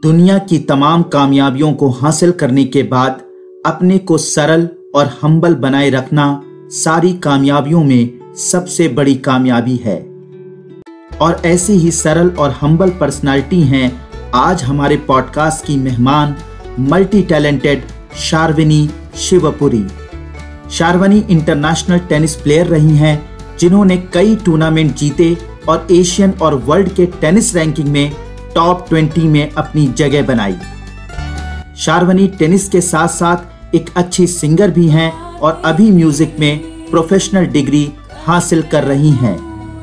दुनिया की तमाम कामयाबियों को हासिल करने के बाद अपने को सरल और हम्बल बनाए रखना सारी कामयाबियों में सबसे बड़ी कामयाबी है। और ऐसी ही सरल और हम्बल पर्सनालिटी हैं आज हमारे पॉडकास्ट की मेहमान, multi talented Sharvini Shivpuri. Sharvini international tennis player रही हैं, जिन्होंने कई टूर्नामेंट जीते और एशियन और वर्ल्ड के टेनिस रैंकिंग में टॉप 20 में अपनी जगह बनाई। शार्विनी टेनिस के साथ साथ एक अच्छी सिंगर भी हैं और अभी म्यूजिक में प्रोफेशनल डिग्री हासिल कर रही हैं।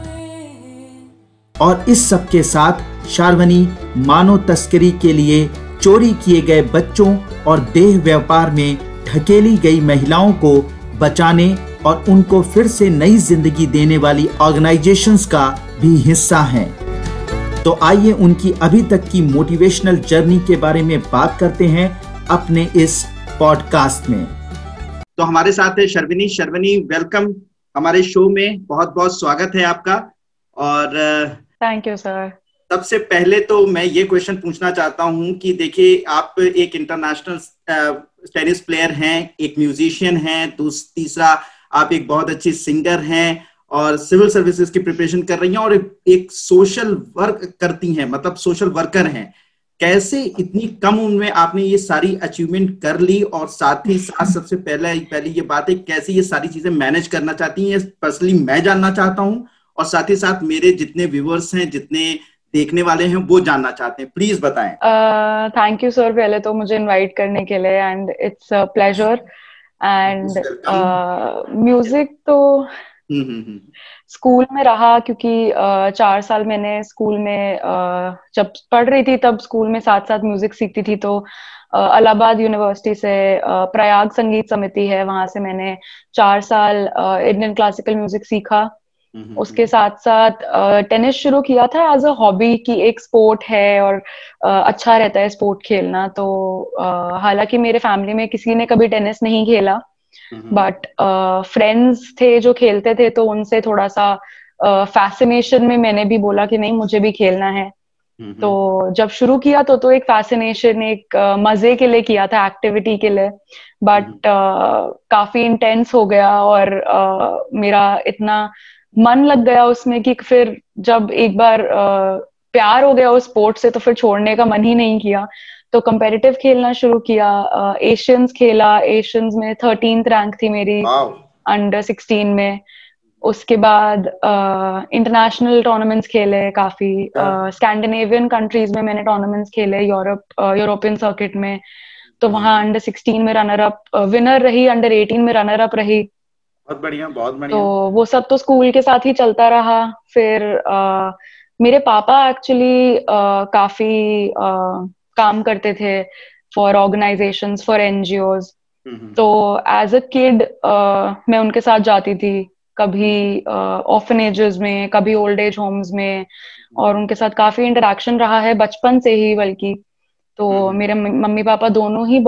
और इस सब के साथ शार्विनी मानव तस्करी के लिए चोरी किए गए बच्चों और देह व्यापार में ढकेली गई महिलाओं को बचाने और उनको फिर से नई जिंदगी देने वाली ऑर्गेनाइजेशंस का भी हिस्सा हैं। तो आइए उनकी अभी तक की मोटिवेशनल जर्नी के बारे में बात करते हैं अपने इस पॉडकास्ट में। तो हमारे साथ है शार्विनी। शार्विनी, वेलकम हमारे शो में, बहुत बहुत स्वागत है आपका। और थैंक यू सर। सबसे पहले तो मैं ये क्वेश्चन पूछना चाहता हूँ कि देखिए, आप एक इंटरनेशनल टेनिस प्लेयर हैं, एक म्यूजिशियन हैं, तीसरा आप एक बहुत अच्छी सिंगर हैं और सिविल सर्विसेज की प्रिपरेशन कर रही हैं और एक सोशल वर्क करती हैं, मतलब सोशल वर्कर हैं। कैसे इतनी कम उम्र में आपने ये सारी अचीवमेंट कर ली? और साथ ही साथ सबसे पहली ये बात है, कैसे ये सारी चीजें मैनेज करना चाहती हैं, पर्सनली मैं जानना चाहता हूँ और साथ ही साथ मेरे जितने व्यूअर्स हैं, जितने देखने वाले हैं, वो जानना चाहते हैं। प्लीज बताएं। थैंक यू सर, पहले तो मुझे इनवाइट करने के लिए, and it's a pleasure. And music तो स्कूल में रहा, क्योंकि 4 साल मैंने स्कूल में जब पढ़ रही थी तब स्कूल में साथ साथ म्यूजिक सीखती थी। तो इलाहाबाद यूनिवर्सिटी से प्रयाग संगीत समिति है, वहां से मैंने 4 साल इंडियन क्लासिकल म्यूजिक सीखा। उसके साथ साथ टेनिस शुरू किया था एज अ हॉबी, कि एक स्पोर्ट है और अच्छा रहता है स्पोर्ट खेलना। तो हालांकि मेरे फैमिली में किसी ने कभी टेनिस नहीं खेला, बट फ्रेंड्स थे जो खेलते थे, तो उनसे थोड़ा सा फैसिनेशन में मैंने भी बोला कि नहीं, मुझे भी खेलना है। तो जब शुरू किया तो एक फैसिनेशन, एक मजे के लिए किया था, एक्टिविटी के लिए, बट काफी इंटेंस हो गया और मेरा इतना मन लग गया उसमें कि फिर जब एक बार प्यार हो गया उस स्पोर्ट से, तो फिर छोड़ने का मन ही नहीं किया। तो कंपेटिटिव खेलना शुरू किया, एशियंस खेला, एशियंस में 13th रैंक थी मेरी अंडर 16 में। उसके बाद इंटरनेशनल टूर्नामेंट्स खेले काफी, स्कैंडिनेवियन कंट्रीज में मैंने टूर्नामेंट्स खेले, यूरोपियन सर्किट में। तो वहां अंडर 16 में रनर अप विनर रही, अंडर 18 में रनर अप रही। बहुत बढ़िया, बहुत बढ़िया। तो वो सब तो स्कूल के साथ ही चलता रहा। फिर मेरे पापा एक्चुअली काफी काम करते थे फॉर ऑर्गेनाइजेशंस, फॉर एनजीओज। तो एज अ किड मैं उनके साथ जाती थी, कभी ऑर्फनेजेस में, कभी ओल्ड एज होम्स में, और उनके साथ काफी इंटरेक्शन रहा है बचपन से ही बल्कि। तो मेरे मम्मी पापा दोनों ही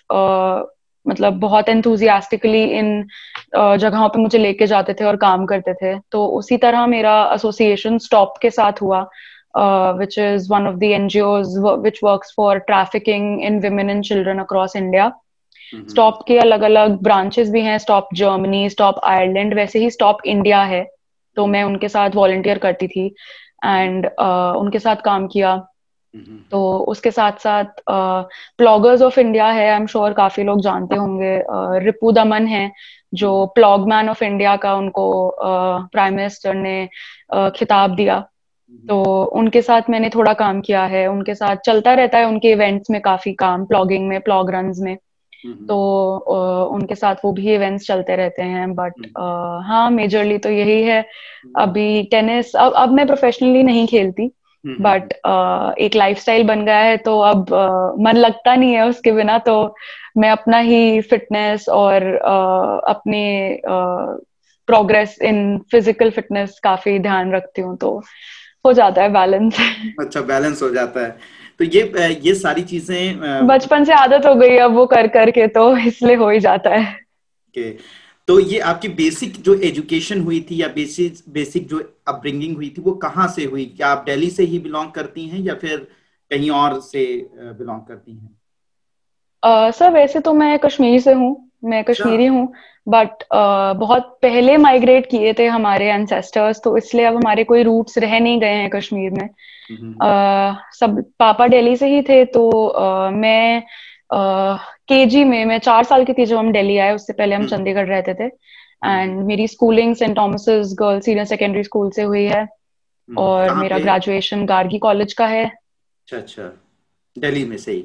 मतलब बहुत एंथुजियास्टिकली इन जगहों पे मुझे लेके जाते थे और काम करते थे। तो उसी तरह मेरा एसोसिएशन स्टॉप के साथ हुआ, which is one of the NGOs which works for trafficking in women and children across India. Stop के अलग अलग ब्रांचेस भी हैं, स्टॉप जर्मनी, स्टॉप आयरलैंड, वैसे ही स्टॉप इंडिया है। तो मैं उनके साथ वॉलंटियर करती थी एंड उनके साथ काम किया। तो उसके साथ साथ प्लॉगर्स ऑफ इंडिया है, आई एम श्योर काफी लोग जानते होंगे। रिपु दमन है जो प्लॉगमैन ऑफ इंडिया का उनको प्राइम मिनिस्टर ने खिताब दिया। तो उनके साथ मैंने थोड़ा काम किया है, उनके साथ चलता रहता है उनके इवेंट्स में काफी काम, प्लॉगिंग में, प्लॉग रन्स में। तो उनके साथ वो भी इवेंट्स चलते रहते हैं। बट हाँ, मेजरली तो यही है। अभी टेनिस अब मैं प्रोफेशनली नहीं खेलती, बट एक लाइफस्टाइल बन गया है, तो अब मन लगता नहीं है उसके बिना। तो मैं अपना ही फिटनेस और अपने प्रोग्रेस इन फिजिकल फिटनेस काफी ध्यान रखती हूँ, तो हो जाता है बैलेंस। अच्छा, बैलेंस हो जाता है। तो ये सारी चीजें बचपन से आदत हो गई अब वो कर करके, तो इसलिए हो ही जाता है। तो ये आपकी बेसिक जो एजुकेशन हुई थी या बेसिक जो अपब्रिंगिंग हुई थी, वो कहाँ से हुई? क्या आप दिल्ली से ही बिलोंग करती हैं या फिर कहीं और से बिलोंग करती हैं? सर वैसे तो मैं कश्मीर से हूँ, मैं अच्छा। कश्मीरी हूँ। बट बहुत पहले माइग्रेट किए थे हमारे एंसेस्टर्स, तो इसलिए अब हमारे कोई रूट्स रह नहीं गए हैं कश्मीर में। हम्म। सब पापा दिल्ली से ही थे, तो मैं केजी में, मैं 4 साल की थी जब हम दिल्ली आए, उससे पहले हम हम्म। चंडीगढ़ रहते थे। हम्म। एंड मेरी schooling Saint Thomas's girls senior secondary school से हुई है, और कहाँ मेरा पे? ग्रेजुएशन गार्गी कॉलेज का है। अच्छा अच्छा, दिल्ली में से ही?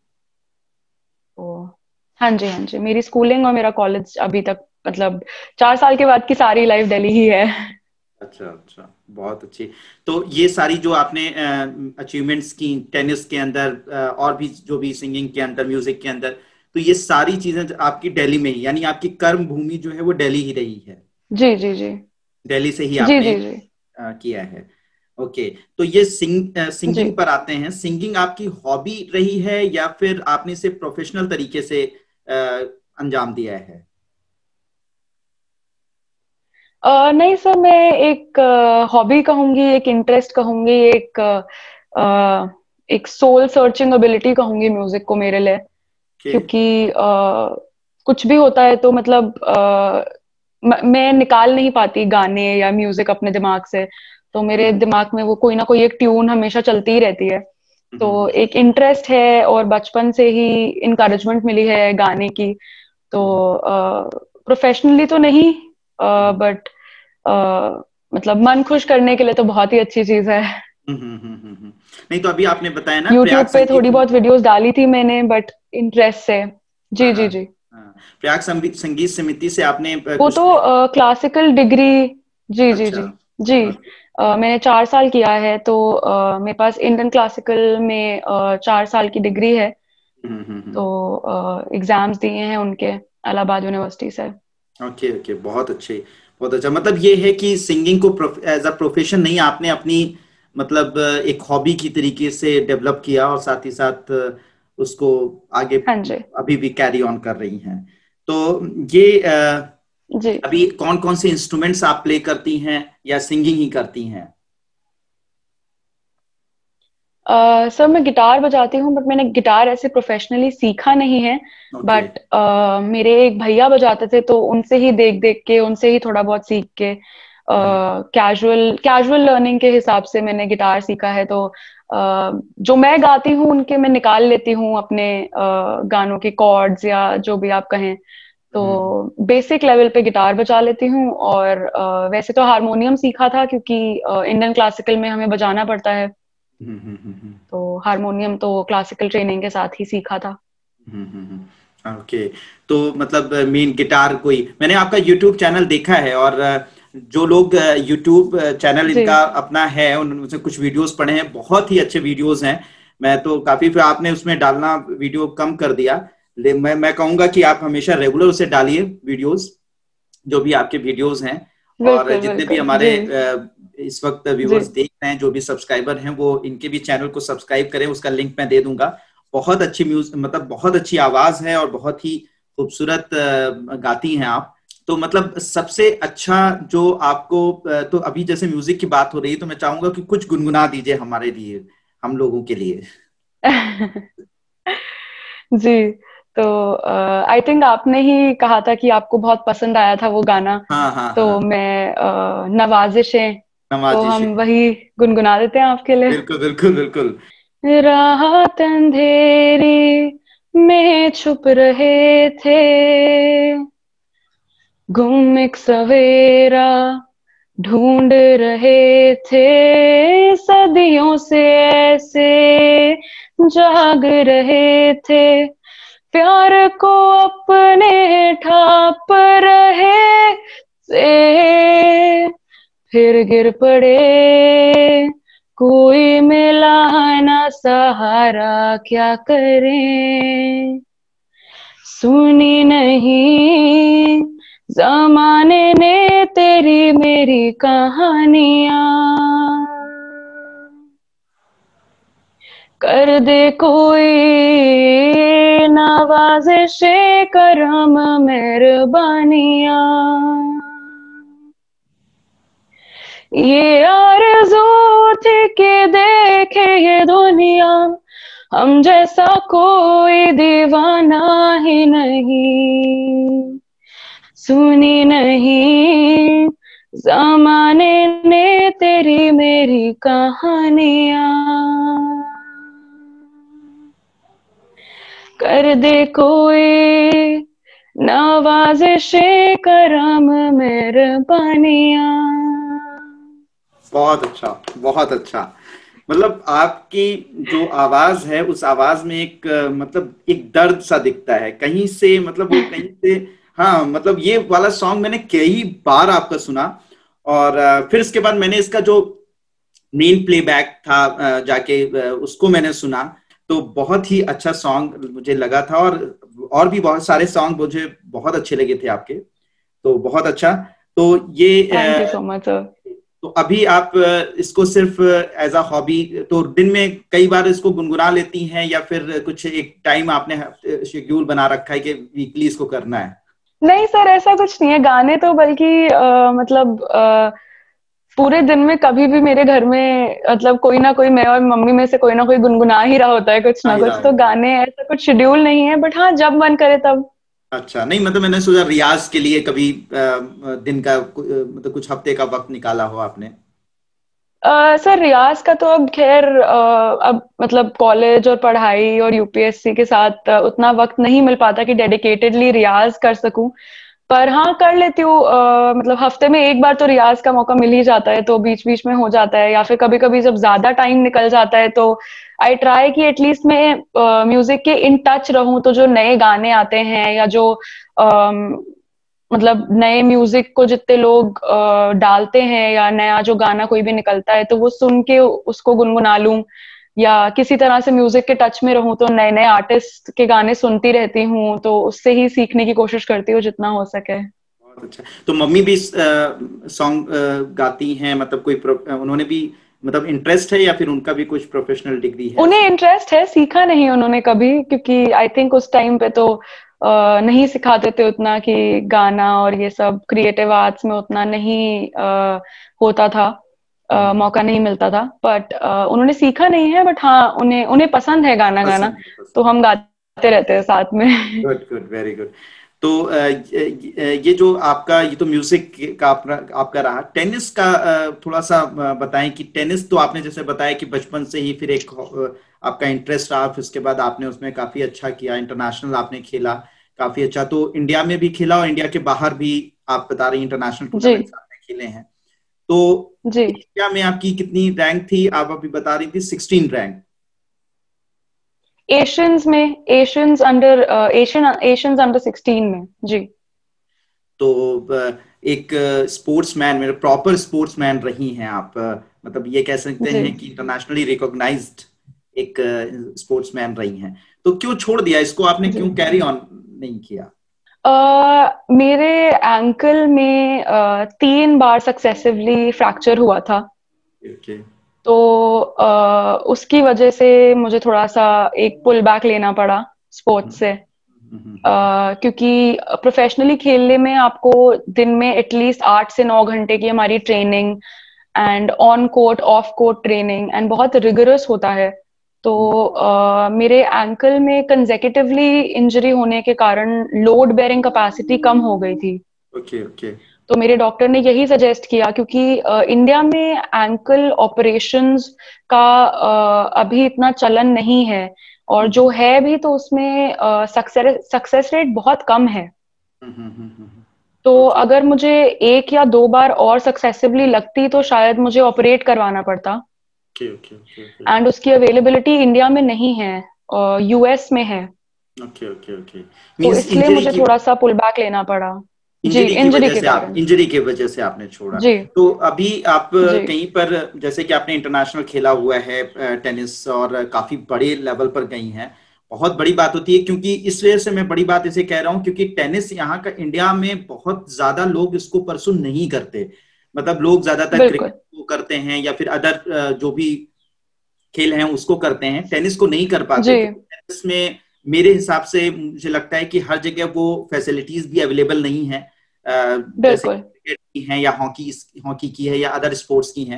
तो हाँ जी, हाँ जी, मेरी स्कूलिंग और मेरा कॉलेज अभी तक, मतलब 4 साल के बाद की सारी लाइफ दिल्ली ही है। अच्छा अच्छा, बहुत अच्छी। तो ये सारी जो आपने अचीवमेंट्स की टेनिस के अंदर, और भी जो भी सिंगिंग के अंदर, म्यूजिक के अंदर, तो ये सारी चीजें आपकी दिल्ली में ही, यानी आपकी कर्म भूमि जो है वो दिल्ली ही रही है? जी जी जी। दिल्ली से ही जी आपने जी जी। किया है। ओके। तो ये जी। सिंगिंग पर आते हैं। सिंगिंग आपकी हॉबी रही है या फिर आपने इसे प्रोफेशनल तरीके से अ, अंजाम दिया है? नहीं सर, मैं एक हॉबी कहूंगी, एक इंटरेस्ट कहूंगी, एक सोल सर्चिंग एबिलिटी कहूंगी म्यूजिक को मेरे लिए। ओके। क्योंकि कुछ भी होता है तो मतलब मैं निकाल नहीं पाती गाने या म्यूजिक अपने दिमाग से। तो मेरे हम्म। दिमाग में वो कोई ना कोई एक ट्यून हमेशा चलती ही रहती है। तो हम्म। एक इंटरेस्ट है, और बचपन से ही इंकरेजमेंट मिली है गाने की। तो हम्म। प्रोफेशनली तो नहीं, हम्म। बट मतलब मन खुश करने के लिए तो बहुत ही अच्छी चीज है। नहीं, तो अभी आपने बताया ना प्रयाग यूट्यूब पे संगीत। थोड़ी बहुत वीडियोस डाली थी मैंने, बट इंटरेस्ट से। हाँ जी हाँ जी जी। हाँ, प्रयाग संगीत समिति से आपने वो कुछ? तो क्लासिकल डिग्री। जी जी अच्छा। जी। जी। ओके। मैंने 4 साल किया है, तो मेरे पास इंडियन क्लासिकल में 4 साल की डिग्री है। तो हम्म। एग्जाम्स दिए हैं उनके, इलाहाबाद यूनिवर्सिटी से। ओके ओके, बहुत अच्छे। बहुत अच्छा, मतलब ये है कि सिंगिंग को एज अ प्रोफेशन नहीं, आपने अपनी मतलब एक हॉबी की तरीके से डेवलप किया, और साथ ही साथ उसको आगे हाँ जी। अभी भी कैरी ऑन कर रही हैं। तो ये जी। अभी कौन कौन से इंस्ट्रूमेंट्स आप प्ले करती हैं या सिंगिंग ही करती हैं? सर मैं गिटार बजाती हूँ, बट मैंने गिटार ऐसे प्रोफेशनली सीखा नहीं है। ओके। बट मेरे एक भैया बजाते थे, तो उनसे ही देख देख के, उनसे ही थोड़ा बहुत सीख के, कैजुअल कैजुअल लर्निंग के हिसाब से मैंने गिटार सीखा है। तो जो मैं गाती हूँ उनके मैं निकाल लेती हूँ अपने गानों के कॉर्ड्स, या जो भी आप कहें। तो बेसिक लेवल पे गिटार बजा लेती हूँ। और वैसे तो हारमोनियम सीखा था, क्योंकि इंडियन क्लासिकल में हमें बजाना पड़ता है। तो हारमोनियम तो क्लासिकल ट्रेनिंग के साथ ही सीखा था। ओके। तो मतलब मेन गिटार कोई, मैंने आपका यूट्यूब चैनल देखा है, और जो लोग यूट्यूब चैनल जी। इनका अपना है उनमें से कुछ वीडियोस पढ़े हैं, बहुत ही अच्छे वीडियोस हैं। मैं तो काफी, फिर आपने उसमें डालना वीडियो कम कर दिया। मैं कहूंगा कि आप हमेशा रेगुलर उसे डालिए वीडियोस, जो भी आपके वीडियोस हैं। और बिल्कुल जितने भी बिल्कुल। हमारे जी इस वक्त जी। व्यूअर्स देख रहे हैं, जो भी सब्सक्राइबर हैं, वो इनके भी चैनल को सब्सक्राइब करें, उसका लिंक मैं दे दूंगा। बहुत अच्छी मतलब बहुत अच्छी आवाज है, और बहुत ही खूबसूरत गाती हैं आप। तो मतलब सबसे अच्छा जो आपको तो अभी जैसे म्यूजिक की बात हो रही है, तो मैं चाहूंगा कि कुछ गुनगुना दीजिए हमारे लिए, हम लोगों के लिए। जी। तो आई थिंक आपने ही कहा था कि आपको बहुत पसंद आया था वो गाना। हाँ हाँ तो हाँ। मैं नवाजिशें, तो नवाजिश। हम वही गुनगुना देते हैं आपके लिए। बिल्कुल बिल्कुल बिल्कुल। राहत अंधेरी में छुप रहे थे, गुम एक सवेरा ढूंढ रहे थे, सदियों से ऐसे जाग रहे थे, प्यार को अपने ठाप रहे थे, फिर गिर पड़े, कोई मिला ना सहारा, क्या करें, सुनी नहीं जमाने ने तेरी मेरी कहानियां, कर दे कोई नवाज़िशें करम मेहरबानियां, ये आरज़ू थे कि देखे ये दुनिया, हम जैसा कोई दीवाना ही नहीं, सुनी नहीं ज़माने ने तेरी मेरी कहानियां, कर दे कोई नवाज़िशे करम मेहरबानियां। बहुत अच्छा, बहुत अच्छा। मतलब आपकी जो आवाज है उस आवाज में एक मतलब एक दर्द सा दिखता है कहीं से, मतलब वो कहीं से। हाँ, मतलब ये वाला सॉन्ग मैंने कई बार आपका सुना, और फिर इसके बाद मैंने इसका जो मेन प्लेबैक था जाके उसको मैंने सुना, तो बहुत ही अच्छा सॉन्ग मुझे लगा था। और भी बहुत सारे सॉन्ग मुझे बहुत अच्छे लगे थे आपके, तो बहुत अच्छा। तो ये thank you so much sir. तो अभी आप इसको सिर्फ एज अ हॉबी, तो दिन में कई बार इसको गुनगुना लेती हैं, या फिर कुछ एक टाइम आपने शेड्यूल बना रखा है कि वीकली इसको करना है? नहीं सर, ऐसा कुछ नहीं है। गाने तो बल्कि मतलब पूरे दिन में कभी भी मेरे घर में मतलब कोई ना कोई, मैं और मम्मी में से कोई ना कोई गुनगुना ही रहा होता है कुछ आ ना ही रहा कुछ। तो होता है। गाने ऐसा कुछ शेड्यूल नहीं है, बट हाँ जब मन करे तब। अच्छा, नहीं मतलब मैंने सोचा रियाज के लिए कभी दिन का मतलब कुछ हफ्ते का वक्त निकाला हो आपने? सर रियाज का तो अब खैर अब मतलब कॉलेज और पढ़ाई और यूपीएससी के साथ उतना वक्त नहीं मिल पाता कि डेडिकेटेडली रियाज कर सकूं। पर हाँ कर लेती हूँ, मतलब हफ्ते में एक बार तो रियाज का मौका मिल ही जाता है, तो बीच बीच में हो जाता है। या फिर कभी कभी जब ज्यादा टाइम निकल जाता है तो आई ट्राई कि एटलीस्ट मैं म्यूजिक के इन टच रहूं। तो जो नए गाने आते हैं या जो मतलब नए म्यूजिक को जितने लोग डालते हैं, या नया जो गाना कोई भी निकलता है तो वो सुन के उसको गुनगुना लूं, या किसी तरह से म्यूजिक के टच में रहूं। तो नए नए आर्टिस्ट के गाने सुनती रहती हूँ, तो उससे ही सीखने की कोशिश करती हूँ जितना हो सके। बहुत अच्छा। तो मम्मी भी सॉन्ग गाती हैं, मतलब कोई उन्होंने भी मतलब इंटरेस्ट है, या फिर उनका भी कुछ प्रोफेशनल डिग्री है उन्हें ऐसा? इंटरेस्ट है, सीखा नहीं उन्होंने कभी, क्योंकि आई थिंक उस टाइम पे तो नहीं सिखाते थे उतना कि गाना और ये सब क्रिएटिव आर्ट्स में उतना नहीं होता था, मौका नहीं मिलता था। बट उन्होंने सीखा नहीं है, बट हाँ उन्हें उन्हें पसंद है गाना गाना, पसंद है, तो पसंद। हम गाते रहते हैं साथ में। Good, good, very good. तो ये जो आपका, ये तो म्यूजिक का आपका रहा। टेनिस का थोड़ा सा बताएं कि टेनिस तो आपने जैसे बताया कि बचपन से ही फिर एक आपका इंटरेस्ट रहा, फिर उसके बाद आपने उसमें काफी अच्छा किया, इंटरनेशनल आपने खेला काफी अच्छा, तो इंडिया में भी खेला और इंडिया के बाहर भी आप बता रही इंटरनेशनल जी टूर्नामेंट्स आपने खेले हैं। तो जी। इंडिया में आपकी कितनी रैंक थी? आप अभी बता रही थी 16 रैंक। एशियंस में, एशियंस अंडर 16 में जी। तो एक स्पोर्ट्समैन, मेरे प्रॉपर स्पोर्ट्समैन रही हैं आप, मतलब ये कह सकते जी हैं कि इंटरनेशनली रिकॉग्नाइज्ड एक स्पोर्ट्समैन रही हैं। तो क्यों छोड़ दिया इसको आपने, जी। क्यों कैरी ऑन नहीं किया? मेरे एंकल में 3 बार सक्सेसिवली फ्रैक्चर हुआ था। ओके। तो उसकी वजह से मुझे थोड़ा सा एक पुल बैक लेना पड़ा स्पोर्ट्स से। क्योंकि प्रोफेशनली खेलने में आपको दिन में एटलीस्ट 8 से 9 घंटे की हमारी training, and on court off court training, and बहुत रिगरस होता है। तो मेरे एंकल में कंसेक्यूटिवली इंजरी होने के कारण लोड बेयरिंग कैपेसिटी कम हो गई थी। Okay, okay. तो मेरे डॉक्टर ने यही सजेस्ट किया, क्योंकि इंडिया में एंकल ऑपरेशंस का अभी इतना चलन नहीं है, और जो है भी तो उसमें सक्सेस रेट बहुत कम है। तो ओके, अगर मुझे 1 या 2 बार और सक्सेसिवली लगती तो शायद मुझे ऑपरेट करवाना पड़ता। ओके, ओके, ओके, एंड उसकी अवेलेबिलिटी इंडिया में नहीं है, यूएस में है। Okay, okay, okay. तो मींस इसलिए इंजरी मुझे की, थोड़ा सा पुल बैक लेना पड़ा। जी, इंजरी की इंजरी वजह के से आप, कारण। इंजरी की वजह से आपने छोड़ा। जी तो अभी आप जी कहीं पर, जैसे कि आपने इंटरनेशनल खेला हुआ है टेनिस, और काफी बड़े लेवल पर गई हैं, बहुत बड़ी बात होती है। क्योंकि इस वजह से मैं बड़ी बात इसे कह रहा हूँ क्योंकि टेनिस यहाँ का, इंडिया में बहुत ज्यादा लोग इसको परसू नहीं करते। मतलब लोग ज्यादातर क्रिकेट बिल्कुल। को करते हैं या फिर अदर जो भी खेल हैं उसको करते हैं, टेनिस को नहीं कर पाते, जी क्योंकि टेनिस में मेरे हिसाब से मुझे लगता है कि हर जगह वो फैसिलिटीज भी अवेलेबल नहीं है, जैसे बिल्कुल। क्रिकेट की है या हॉकी हॉकी की है या अदर स्पोर्ट्स की हैं।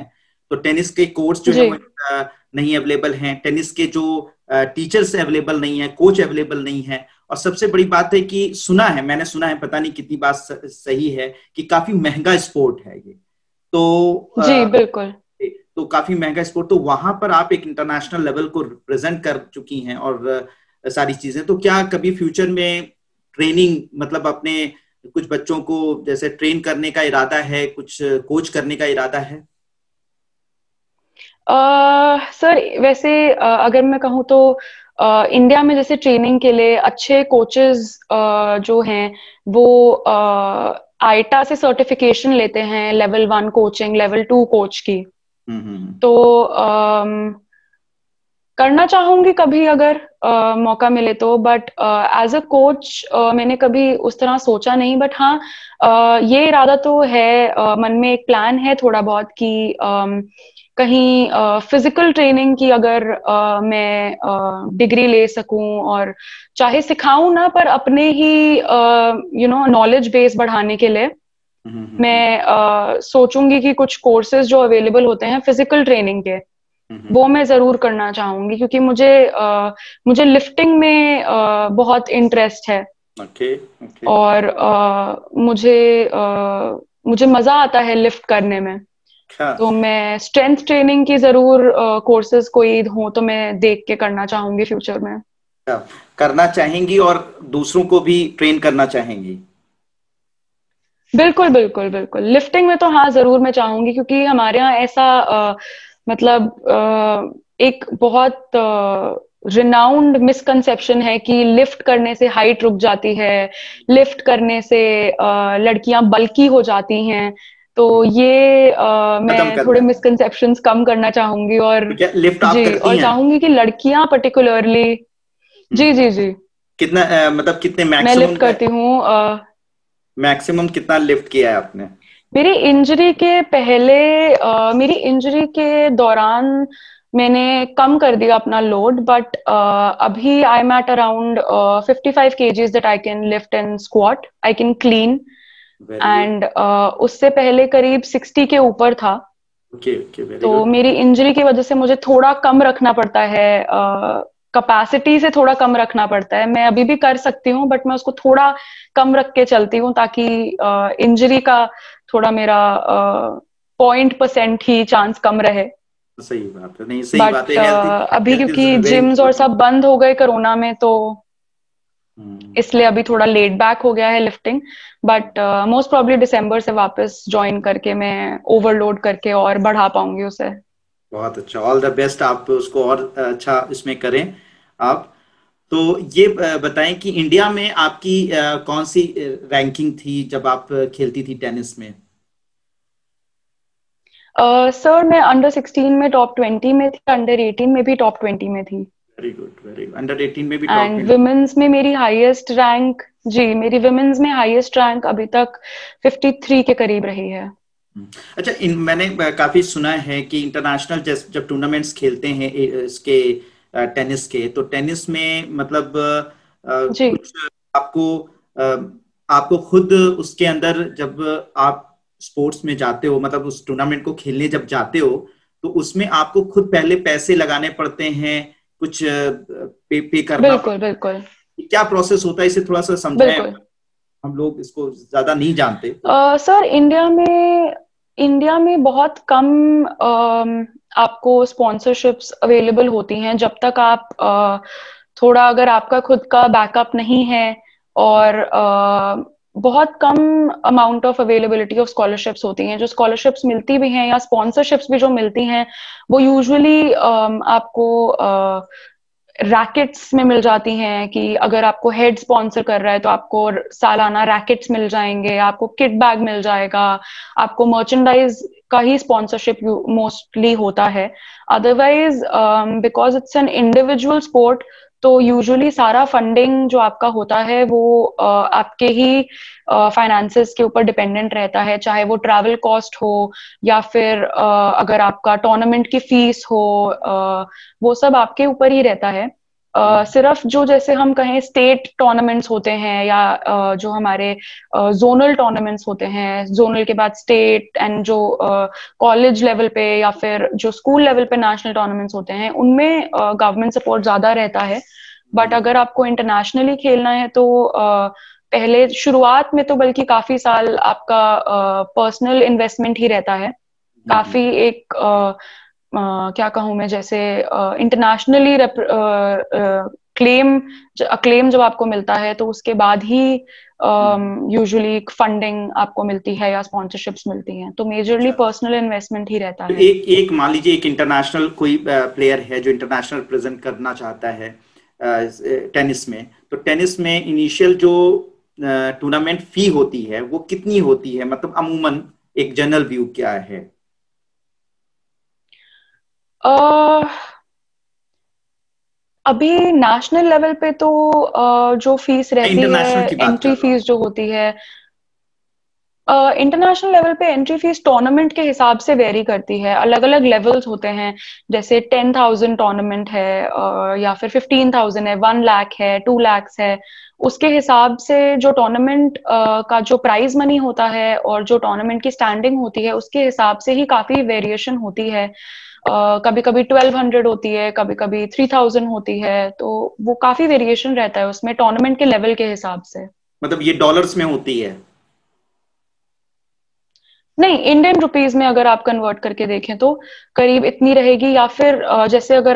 तो टेनिस के कोर्स जो है जी वो नहीं अवेलेबल हैं, टेनिस के जो टीचर्स अवेलेबल नहीं है, कोच अवेलेबल नहीं है। और सबसे बड़ी बात है कि मैंने सुना है, पता नहीं कितनी बात सही है, कि काफी महंगा स्पोर्ट है ये। तो जी बिल्कुल। तो काफी महंगा स्पोर्ट, तो वहां पर आप एक इंटरनेशनल लेवल को रिप्रेजेंट कर चुकी हैं और सारी चीजें, तो क्या कभी फ्यूचर में ट्रेनिंग, मतलब अपने कुछ बच्चों को जैसे ट्रेन करने का इरादा है, कुछ कोच करने का इरादा है? सर वैसे अगर मैं कहूँ तो इंडिया में जैसे ट्रेनिंग के लिए अच्छे कोचेस जो हैं वो आईटा से सर्टिफिकेशन लेते हैं, लेवल 1 कोचिंग, लेवल 2 कोच की। तो करना चाहूंगी कभी अगर मौका मिले तो, बट एज अ कोच मैंने कभी उस तरह सोचा नहीं। बट हाँ, ये इरादा तो है, मन में एक प्लान है थोड़ा बहुत कि कहीं फिजिकल ट्रेनिंग की अगर मैं डिग्री ले सकूं, और चाहे सिखाऊं ना, पर अपने ही नॉलेज बेस बढ़ाने के लिए मैं सोचूंगी कि कुछ कोर्सेज जो अवेलेबल होते हैं फिजिकल ट्रेनिंग के, वो मैं जरूर करना चाहूंगी, क्योंकि मुझे लिफ्टिंग में बहुत इंटरेस्ट है। ओके। और मुझे मजा आता है लिफ्ट करने में। तो मैं स्ट्रेंथ ट्रेनिंग की जरूर कोर्सेज कोई हो तो मैं देख के करना चाहूंगी फ्यूचर में। करना चाहेंगी और दूसरों को भी ट्रेन करना चाहेंगी? बिल्कुल बिल्कुल बिल्कुल, लिफ्टिंग में तो हाँ जरूर मैं चाहूंगी, क्योंकि हमारे यहाँ ऐसा मतलब एक बहुत रिनाउंड मिसकंसेप्शन है कि लिफ्ट करने से हाइट रुक जाती है, लिफ्ट करने से लड़कियां बल्की हो जाती हैं। तो ये मैं थोड़े मिसकंसेप्शंस कम करना चाहूंगी, और लिफ्ट आप जी, करती और हैं? चाहूंगी कि लड़कियां पर्टिकुलरली, जी जी जी, कितना मतलब कितने मैं मैक्सिमम लिफ्ट करती हूँ। मैक्सिमम कितना लिफ्ट किया है आपने? मेरी इंजरी के पहले, मेरी इंजरी के दौरान मैंने कम कर दिया अपना लोड, बट अभी I am at around 55 kgs that I can lift and squat, I can clean. And उससे पहले करीब 60 के ऊपर था। तो मेरी इंजरी की वजह से मुझे थोड़ा कम रखना पड़ता है, कैपेसिटी से थोड़ा कम रखना पड़ता है। मैं अभी भी कर सकती हूँ, बट मैं उसको थोड़ा कम रख के चलती हूँ, ताकि इंजरी का थोड़ा मेरा 0% ही चांस कम रहे। सही बात है, नहीं सही बात है। अभी क्योंकि जिम्स और सब बंद हो गए कोरोना में, तो इसलिए अभी थोड़ा लेट बैक हो गया है लिफ्टिंग। बट मोस्ट प्रॉब्ली दिसंबर से वापस ज्वाइन करके मैं ओवरलोड करके और बढ़ा पाऊंगी उसे। बहुत अच्छा, ऑल द बेस्ट, आप उसको और अच्छा इसमें करें आप। तो ये बताएं कि इंडिया में आपकी कौन सी रैंकिंग थी जब आप खेलती थी टेनिस में? सर मैं अंडर 16 में टॉप 20 में थी, अंडर 18 में भी टॉप 20 में थी। Very good, very good. Under 18 में भी टॉप एंड विमेन्स में मेरी हाईएस्ट रैंक, जी मेरी विमेन्स में हाईएस्ट रैंक अभी तक 53 के करीब रही है। अच्छा, मैंने काफी सुना है कि इंटरनेशनल जब टूर्नामेंट्स खेलते हैं इसके टेनिस के, तो टेनिस में मतलब कुछ आपको आपको खुद उसके अंदर, जब आप स्पोर्ट्स में जाते हो, मतलब उस टूर्नामेंट को खेलने जब जाते हो, तो उसमें आपको खुद पहले पैसे लगाने पड़ते हैं, कुछ पे करना? बिल्कुल बिल्कुल। क्या प्रोसेस होता है, इसे थोड़ा सा समझाएं, हम लोग इसको ज्यादा नहीं जानते। सर इंडिया में बहुत कम आपको स्पॉन्सरशिप्स अवेलेबल होती हैं, जब तक आप थोड़ा, अगर आपका खुद का बैकअप नहीं है, और बहुत कम amount of availability of scholarships होती हैं। जो स्कॉलरशिप्स मिलती भी हैं या स्पॉन्सरशिप्स भी जो मिलती हैं, वो यूजुअली आपको रैकेट्स में मिल जाती हैं, कि अगर आपको हेड स्पॉन्सर कर रहा है तो आपको सालाना रैकेट्स मिल जाएंगे, आपको किट बैग मिल जाएगा, आपको मर्चेंडाइज का ही स्पॉन्सरशिप मोस्टली होता है। Otherwise because it's an individual sport, तो यूजुअली सारा फंडिंग जो आपका होता है वो आपके ही फाइनेंसेस के ऊपर डिपेंडेंट रहता है, चाहे वो ट्रैवल कॉस्ट हो, या फिर अगर आपका टूर्नामेंट की फीस हो, वो सब आपके ऊपर ही रहता है। सिर्फ जो जैसे हम कहें स्टेट टूर्नामेंट्स होते हैं या जो हमारे जोनल टूर्नामेंट्स होते हैं, जोनल के बाद स्टेट, एंड जो कॉलेज लेवल पे या फिर जो स्कूल लेवल पे नेशनल टूर्नामेंट्स होते हैं, उनमें गवर्नमेंट सपोर्ट ज्यादा रहता है। बट अगर आपको इंटरनेशनली खेलना है तो पहले शुरुआत में तो बल्कि काफी साल आपका पर्सनल इन्वेस्टमेंट ही रहता है। काफी एक क्या कहूँ मैं, जैसे इंटरनेशनली क्लेम जब आपको मिलता है तो उसके बाद ही यूजुअली फंडिंग आपको मिलती है या स्पॉन्सरशिप्स मिलती हैं। तो मेजरली पर्सनल इन्वेस्टमेंट ही रहता है। एक मान लीजिए एक इंटरनेशनल कोई प्लेयर है जो इंटरनेशनल प्रेजेंट करना चाहता है टेनिस में, तो टेनिस में इनिशियल जो टूर्नामेंट फी होती है वो कितनी होती है, मतलब अमूमन एक जनरल व्यू क्या है? अभी नेशनल लेवल पे तो जो फीस रहती है, एंट्री फीस जो होती है, इंटरनेशनल लेवल पे एंट्री फीस टूर्नामेंट के हिसाब से वेरी करती है। अलग अलग लेवल्स होते हैं, जैसे 10,000 टूर्नामेंट है, या फिर 15,000 है, 1 लाख है, 2 लाख है। उसके हिसाब से जो टूर्नामेंट का जो प्राइज मनी होता है और जो टूर्नामेंट की स्टैंडिंग होती है, उसके हिसाब से ही काफी वेरिएशन होती है। कभी कभी 1200 होती है, कभी कभी 3000 होती है। तो वो काफी वेरिएशन रहता है उसमें टूर्नामेंट के लेवल के हिसाब से। मतलब ये डॉलर्स में होती है? नहीं, इंडियन रुपीज में अगर आप कन्वर्ट करके देखें तो करीब इतनी रहेगी। या फिर जैसे अगर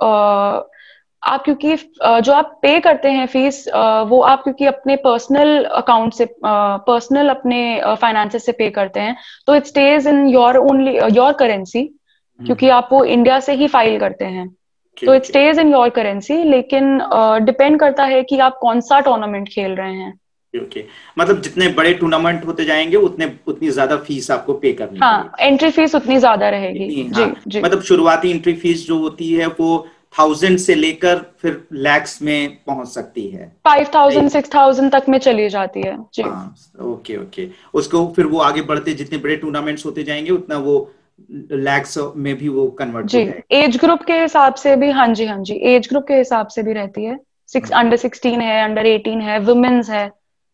आप क्योंकि जो आप पे करते हैं फीस, वो आप क्योंकि अपने पर्सनल अकाउंट से, पर्सनल अपने फाइनेंसेस से पे करते हैं, तो it stays in your only your currency, क्योंकि आप वो इंडिया से ही फाइल करते हैं। तो it stays in your currency, लेकिन डिपेंड करता है कि आप कौन सा टूर्नामेंट खेल रहे हैं। ओके, मतलब जितने बड़े टूर्नामेंट होते जाएंगे उतनी ज्यादा फीस आपको पे करनी पड़ेगी। एंट्री फीस उतनी ज्यादा रहेगी। जी, जी। मतलब शुरुआती एंट्री फीस जो होती है वो 1000 से लेकर फिर लैक्स में पहुंच सकती है, 5000 6000 तक में चली जाती है। जी। ओके। उसको फिर वो आगे बढ़ते जितने बड़े टूर्नामेंट्स होते जाएंगे उतना वो लैक्स में भी वो कन्वर्ट हो जाएगा। एज ग्रुप के हिसाब से भी, हाँ जी, एज ग्रुप के हिसाब से भी रहती है। अंडर 16 है, अंडर 18 है, वुमेन्स है।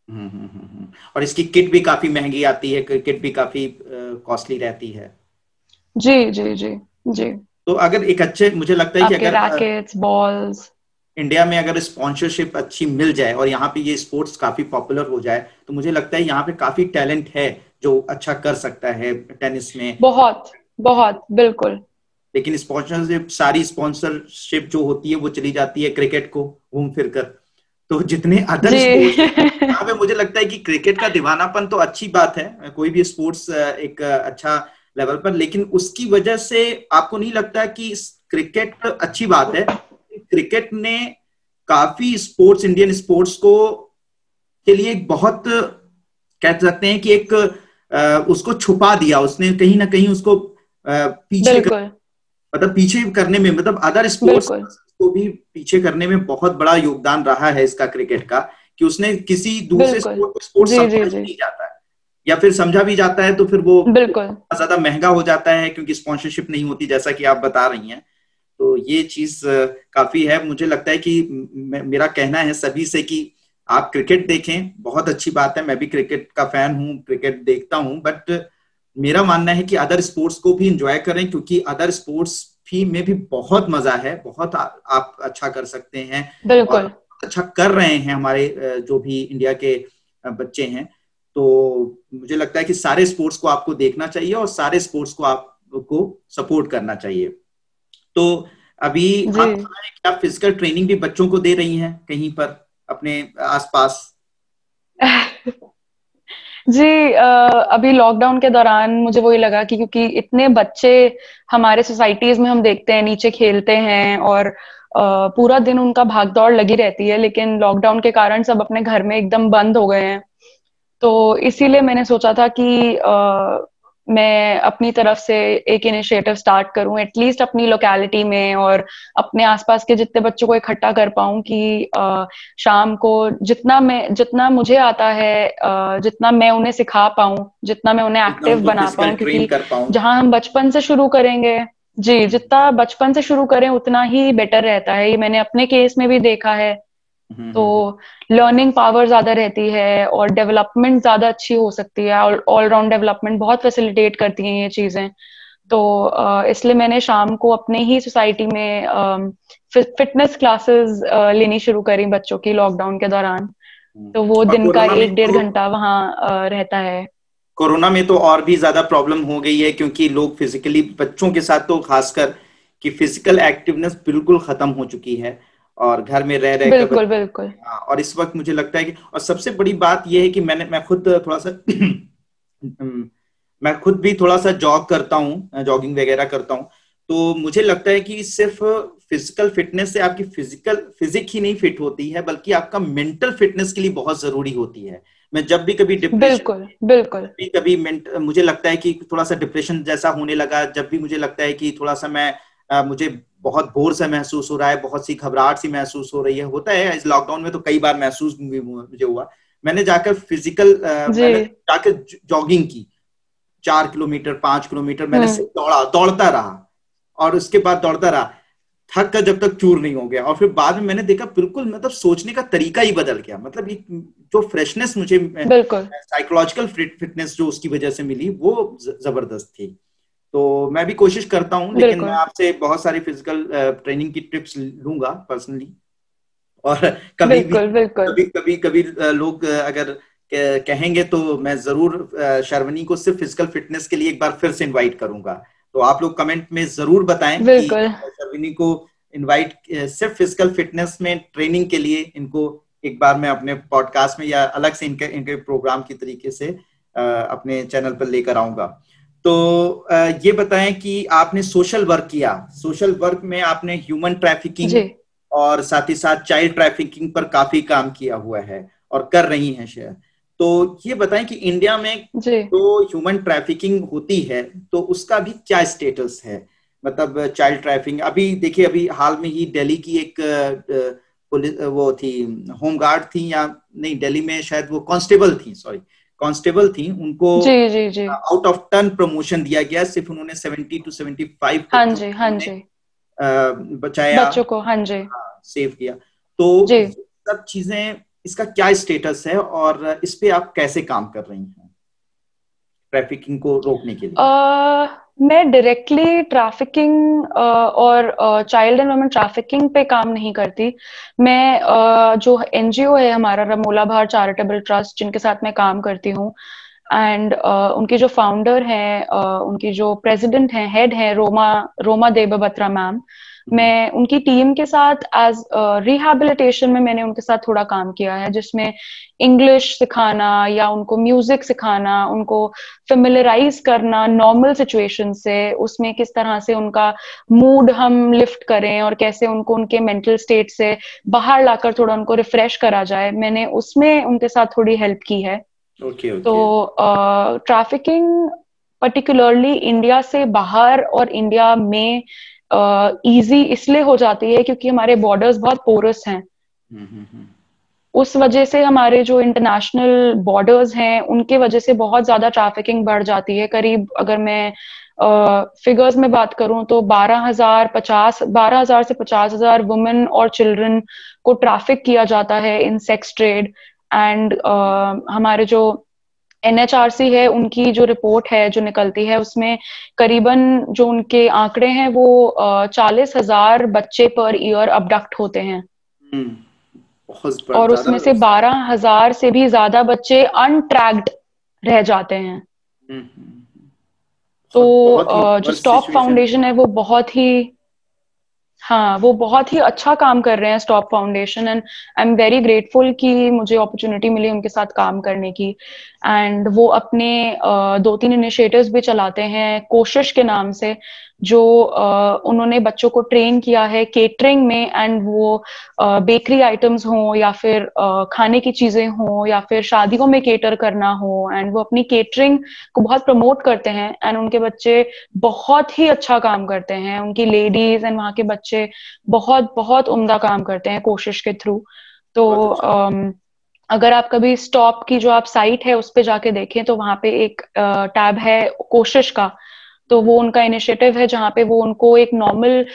और इसकी किट भी काफी महंगी आती है, किट भी काफी कॉस्टली रहती है। जी जी जी जी। तो अगर एक अच्छे, मुझे लगता है कि अगर रैकेट्स, बॉल्स, इंडिया में अगर स्पॉन्सरशिप अच्छी मिल जाए और यहाँ पे ये स्पोर्ट्स काफी पॉपुलर हो जाए, तो मुझे लगता है यहाँ पे काफी टैलेंट है जो अच्छा कर सकता है टेनिस में। बहुत बहुत, बिल्कुल। लेकिन सारी स्पॉन्सरशिप जो होती है वो चली जाती है क्रिकेट को घूम फिर कर। तो जितने अदर स्पोर्ट्स, यहाँ पे मुझे लगता है कि क्रिकेट का दीवानापन तो अच्छी बात है, कोई भी स्पोर्ट्स एक अच्छा लेवल पर, लेकिन उसकी वजह से आपको नहीं लगता कि क्रिकेट अच्छी बात है, क्रिकेट ने काफी स्पोर्ट्स, इंडियन स्पोर्ट्स को के लिए एक बहुत, कह सकते हैं कि एक उसको छुपा दिया उसने, कहीं ना कहीं उसको पीछे मतलब पीछे करने में, मतलब अदर स्पोर्ट्स को भी पीछे करने में बहुत बड़ा योगदान रहा है इसका, क्रिकेट का, कि उसने किसी दूसरे स्पोर्ट्स समझा नहीं जाता है, या फिर समझा भी जाता है तो फिर वो ज्यादा महंगा हो जाता है क्योंकि स्पॉन्सरशिप नहीं होती, जैसा कि आप बता रही हैं। तो ये चीज काफी है। मुझे लगता है कि मेरा कहना है सभी से कि आप क्रिकेट देखें, बहुत अच्छी बात है, मैं भी क्रिकेट का फैन हूँ, क्रिकेट देखता हूँ, बट मेरा मानना है कि अदर स्पोर्ट्स को भी एंजॉय करें, क्योंकि अदर स्पोर्ट्स में भी बहुत मजा है, बहुत आप अच्छा कर सकते हैं, बिल्कुल अच्छा कर रहे हैं हमारे जो भी इंडिया के बच्चे हैं। तो मुझे लगता है कि सारे स्पोर्ट्स को आपको देखना चाहिए और सारे स्पोर्ट्स को आपको सपोर्ट करना चाहिए। तो अभी आप फिजिकल ट्रेनिंग भी बच्चों को दे रही हैं कहीं पर अपने आसपास? जी, अभी लॉकडाउन के दौरान मुझे वही लगा कि क्योंकि इतने बच्चे हमारे सोसाइटीज में हम देखते हैं नीचे खेलते हैं और पूरा दिन उनका भागदौड़ लगी रहती है, लेकिन लॉकडाउन के कारण सब अपने घर में एकदम बंद हो गए हैं। तो इसीलिए मैंने सोचा था कि मैं अपनी तरफ से एक इनिशिएटिव स्टार्ट करूं, एटलीस्ट अपनी लोकेलिटी में, और अपने आसपास के जितने बच्चों को इकट्ठा कर पाऊं कि शाम को जितना मुझे आता है, जितना मैं उन्हें सिखा पाऊं, जितना मैं उन्हें एक्टिव बना पाऊं, क्योंकि जहां हम बचपन से शुरू करेंगे, जी, जितना बचपन से शुरू करें उतना ही बेटर रहता है, ये मैंने अपने केस में भी देखा है। तो लर्निंग पावर ज्यादा रहती है और डेवलपमेंट ज्यादा अच्छी हो सकती है, ऑल राउंड डेवलपमेंट बहुत फैसिलिटेट करती हैं ये चीजें। तो इसलिए मैंने शाम को अपने ही सोसाइटी में फिटनेस क्लासेस लेनी शुरू करी बच्चों की लॉकडाउन के दौरान। तो वो और दिन का कोरोना में 1-1.5 घंटा वहाँ रहता है। कोरोना में तो और भी ज्यादा प्रॉब्लम हो गई है, क्योंकि लोग फिजिकली, बच्चों के साथ तो खासकर, कि फिजिकल एक्टिवनेस बिल्कुल खत्म हो चुकी है, और घर में रह रह कर बिल्कुल बिल्कुल। हाँ, और इस वक्त मुझे लगता है कि, और सबसे बड़ी बात यह है कि मैं खुद थोड़ा सा मैं खुद भी थोड़ा सा जॉग करता हूँ, जॉगिंग वगैरह करता हूँ। तो मुझे लगता है कि सिर्फ फिजिकल फिटनेस से आपकी फिजिक ही नहीं फिट होती है, बल्कि आपका मेंटल फिटनेस के लिए बहुत जरूरी होती है। मैं जब भी कभी डिप्रेशन, बिल्कुल बिल्कुल। कभी कभी मुझे लगता है कि थोड़ा सा डिप्रेशन जैसा होने लगा, जब भी मुझे लगता है कि थोड़ा सा मुझे बहुत बोर सा महसूस हो रहा है, बहुत सी घबराहट सी महसूस हो रही है, होता है इस लॉकडाउन में तो कई बार महसूस भी मुझे हुआ। मैंने जी। जाकर जॉगिंग की, 4 किलोमीटर 5 किलोमीटर मैंने हम्म। सिर्फ दौड़ता रहा, और उसके बाद दौड़ता रहा, थक कर जब तक चूर नहीं हो गया। और फिर बाद में मैंने देखा बिल्कुल, मतलब सोचने का तरीका ही बदल गया, मतलब ये जो फ्रेशनेस मुझे, बिल्कुल साइकोलॉजिकल फिटनेस जो उसकी वजह से मिली, वो जबरदस्त थी। तो मैं भी कोशिश करता हूँ, लेकिन मैं बिल्कुल। आपसे बहुत सारी फिजिकल ट्रेनिंग की टिप्स लूंगा पर्सनली। और कभी भी, बिल्कुल बिल्कुल। कभी लोग अगर कहेंगे तो मैं जरूर शर्वनी को सिर्फ फिजिकल फिटनेस के लिए एक बार फिर से इनवाइट करूंगा। तो आप लोग कमेंट में जरूर बताएं कि बिल्कुल शर्वनी को इनवाइट सिर्फ फिजिकल फिटनेस में ट्रेनिंग के लिए, इनको एक बार मैं अपने पॉडकास्ट में या अलग से इनके इनके प्रोग्राम की तरीके से अपने चैनल पर लेकर आऊंगा। तो ये बताएं कि आपने सोशल वर्क किया, सोशल वर्क में आपने ह्यूमन ट्रैफिकिंग जी। और साथ ही साथ चाइल्ड ट्रैफिकिंग पर काफी काम किया हुआ है, और कर रही हैं शेयर। तो ये बताएं कि इंडिया में जी। जो ह्यूमन ट्रैफिकिंग होती है, तो उसका भी क्या स्टेटस है? मतलब चाइल्ड ट्रैफिकिंग, अभी देखिए, अभी हाल में ही दिल्ली की एक पुलिस वो थी, होमगार्ड थी, या नहीं, दिल्ली में शायद वो कांस्टेबल थी, सॉरी, कांस्टेबल थी, उनको जी। जी। जी। आउट ऑफ टर्न प्रमोशन दिया गया। सिर्फ उन्होंने 70 to 75 हाँ बच्चों जी को हाँ उन्होंने जी। बचाया, बच्चों को, हाँ जी। सेव किया। तो जी। ये सब चीजें, इसका क्या स्टेटस है, और इस पे आप कैसे काम कर रही हैं ट्रैफिकिंग को रोकने के लिए? मैं डायरेक्टली ट्रैफिकिंग और चाइल्ड एंड वुमेन ट्रैफिकिंग पे काम नहीं करती। मैं जो एनजीओ है हमारा, रमोला भार चैरिटेबल ट्रस्ट, जिनके साथ मैं काम करती हूँ, एंड उनकी जो फाउंडर हैं, उनकी जो प्रेसिडेंट हैं, हेड हैं, रोमा रोमा देबा बत्रा मैम, मैं उनकी टीम के साथ एज रिहैबिलिटेशन में मैंने उनके साथ थोड़ा काम किया है, जिसमें इंग्लिश सिखाना या उनको म्यूजिक सिखाना, उनको फेमिलराइज करना नॉर्मल सिचुएशन से, उसमें किस तरह से उनका मूड हम लिफ्ट करें और कैसे उनको उनके मेंटल स्टेट से बाहर लाकर थोड़ा उनको रिफ्रेश करा जाए, मैंने उसमें उनके साथ थोड़ी हेल्प की है। ओके तो ओके। ट्रैफिकिंग पर्टिकुलरली इंडिया से बाहर और इंडिया में इजी इसलिए हो जाती है क्योंकि हमारे बॉर्डर्स बहुत पोरस हैं। हम्म। उस वजह से हमारे जो इंटरनेशनल बॉर्डर्स हैं उनके वजह से बहुत ज्यादा ट्रैफिकिंग बढ़ जाती है। करीब अगर मैं फिगर्स में बात करूं तो 12,000 से 50,000 वुमेन और चिल्ड्रन को ट्रैफिक किया जाता है इन सेक्स ट्रेड। एंड हमारे जो एनएचआरसी है, उनकी जो रिपोर्ट है जो निकलती है, उसमें करीबन जो उनके आंकड़े हैं वो 40,000 बच्चे पर ईयर अबडक्ट होते हैं, हम्म, बहुत और ज्यादा। उसमें से 12,000 से भी ज्यादा बच्चे अनट्रैक्ड रह जाते हैं। तो बहुत बहुत ही जो वर्स्ट स्टॉप सिचुएशन है। फाउंडेशन है वो बहुत ही, हाँ, वो बहुत ही अच्छा काम कर रहे हैं stop foundation, and I am very grateful कि मुझे अपॉर्चुनिटी मिली उनके साथ काम करने की। एंड वो अपने 2-3 इनिशिएटिव्स भी चलाते हैं कोशिश के नाम से, जो उन्होंने बच्चों को ट्रेन किया है केटरिंग में, एंड वो बेकरी आइटम्स हों या फिर खाने की चीजें हों या फिर शादियों में केटर करना हो, एंड वो अपनी केटरिंग को बहुत प्रमोट करते हैं, एंड उनके बच्चे बहुत ही अच्छा काम करते हैं, उनकी लेडीज एंड वहाँ के बच्चे बहुत बहुत उम्दा काम करते हैं कोशिश के थ्रू। तो बहुत अच्छा। अगर आप कभी स्टॉप की जो आप साइट है उस पे जाके देखें तो वहां पे एक टैब है कोशिश का, तो वो उनका इनिशिएटिव है जहाँ पे वो उनको एक नॉर्मल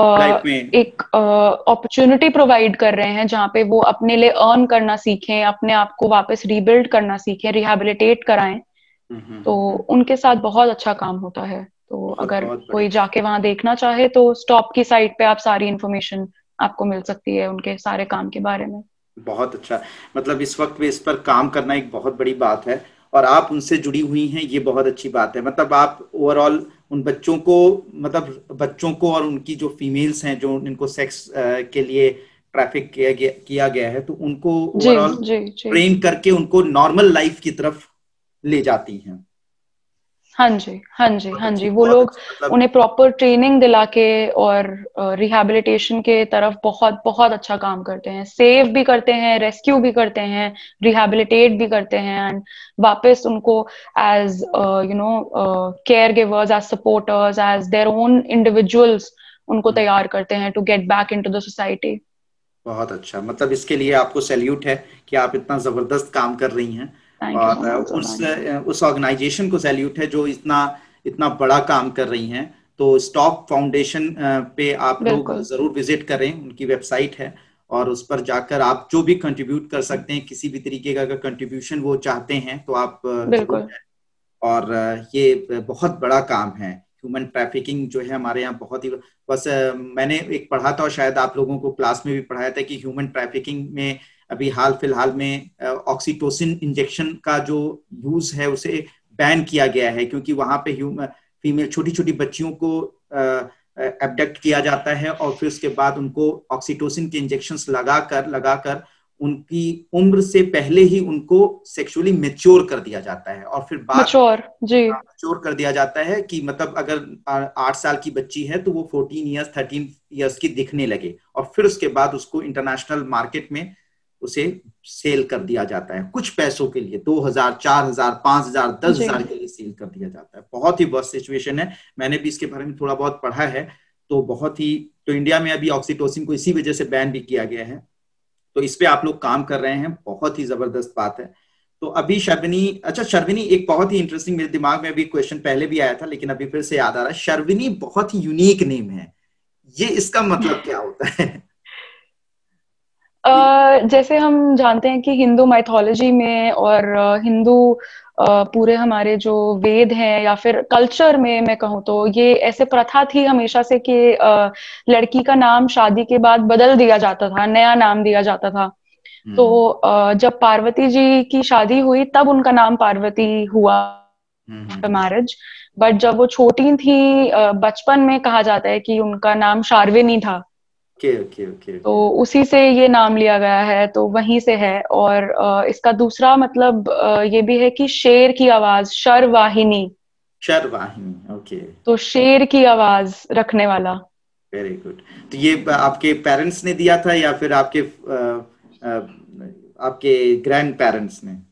एक अपॉर्चुनिटी प्रोवाइड कर रहे हैं, जहाँ पे वो अपने लिए अर्न करना सीखें, अपने आप को वापस रीबिल्ड करना सीखें, रिहैबिलिटेट कराएं। तो उनके साथ बहुत अच्छा काम होता है। तो अगर कोई जाके वहां देखना चाहे तो स्टॉप की साइट पे आप सारी इंफॉर्मेशन आपको मिल सकती है उनके सारे काम के बारे में। बहुत अच्छा, मतलब इस वक्त में इस पर काम करना एक बहुत बड़ी बात है और आप उनसे जुड़ी हुई हैं, ये बहुत अच्छी बात है। मतलब आप ओवरऑल उन बच्चों को, मतलब बच्चों को और उनकी जो फीमेल्स हैं जो इनको सेक्स के लिए ट्रैफिक किया गया है, तो उनको ओवरऑल ट्रेन करके उनको नॉर्मल लाइफ की तरफ ले जाती हैं। हाँ जी, हाँ जी, हाँ जी, वो लोग उन्हें प्रॉपर ट्रेनिंग दिला के और रिहैबिलिटेशन के तरफ बहुत बहुत अच्छा काम करते हैं। सेव भी करते हैं, रेस्क्यू भी करते हैं, रिहैबिलिटेट भी करते हैं एंड वापस उनको as care givers, as supporters, as their own individuals उनको तैयार करते हैं to get back into the society. बहुत अच्छा, मतलब इसके लिए आपको सैल्यूट है कि आप इतना जबरदस्त काम कर रही हैं और उस ऑर्गेनाइजेशन को सैल्यूट है जो इतना इतना बड़ा काम कर रही हैं। तो स्टॉप फाउंडेशन पे आप लोग जरूर विजिट करें, उनकी वेबसाइट है और उस पर जाकर आप जो भी कंट्रीब्यूट कर सकते हैं, किसी भी तरीके का अगर कंट्रीब्यूशन वो चाहते हैं तो आप जरूर। और ये बहुत बड़ा काम है। ह्यूमन ट्रैफिकिंग जो है हमारे यहाँ बहुत ही, बस मैंने एक पढ़ा था और शायद आप लोगों को क्लास में भी पढ़ाया था कि ह्यूमन ट्रैफिकिंग में अभी हाल फिलहाल में ऑक्सीटोसिन इंजेक्शन का जो यूज है उसे बैन किया गया है, क्योंकि वहां पे फीमेल छोटी छोटी बच्चियों को एब्डक्ट किया जाता है और फिर उसके बाद उनको ऑक्सीटोसिन के इंजेक्शंस लगाकर उनकी उम्र से पहले ही उनको सेक्सुअली मैच्योर कर दिया जाता है और फिर मैच्योर कर दिया जाता है कि मतलब अगर 8 साल की बच्ची है तो वो 14 ईयर्स 13 ईयर्स की दिखने लगे और फिर उसके बाद उसको इंटरनेशनल मार्केट में उसे सेल कर दिया जाता है कुछ पैसों के लिए, 2000, 4000, 5000, 10,000 के लिए सेल कर दिया जाता है। बहुत ही वर्स्ट सिचुएशन है। मैंने भी इसके बारे में थोड़ा बहुत पढ़ा है। तो बहुत ही, तो इंडिया में अभी ऑक्सीटोसिन को इसी वजह से बैन भी किया गया है। तो इस पे आप लोग काम कर रहे हैं, बहुत ही जबरदस्त बात है। तो अभी शर्विनी, अच्छा शर्विनी, एक बहुत ही इंटरेस्टिंग, मेरे दिमाग में अभी क्वेश्चन पहले भी आया था लेकिन अभी फिर से याद आ रहा है। शर्विनी बहुत ही यूनिक नेम है, ये इसका मतलब क्या होता है? जैसे हम जानते हैं कि हिंदू माइथोलॉजी में और हिंदू पूरे हमारे जो वेद हैं या फिर कल्चर में मैं कहूँ तो ये ऐसे प्रथा थी हमेशा से कि लड़की का नाम शादी के बाद बदल दिया जाता था, नया नाम दिया जाता था। तो जब पार्वती जी की शादी हुई तब उनका नाम पार्वती हुआ मैरिज। बट जब वो छोटी थी, बचपन में कहा जाता है कि उनका नाम शार्विनी था। तो उसी से ये नाम लिया गया है, तो वहीं से है। और इसका दूसरा मतलब ये भी है कि शेर की आवाज, शर्वाहिनी। ओके। तो शेर की आवाज रखने वाला। Very good. तो ये आपके पेरेंट्स ने दिया था या फिर आपके आपके ग्रैंड पेरेंट्स ने?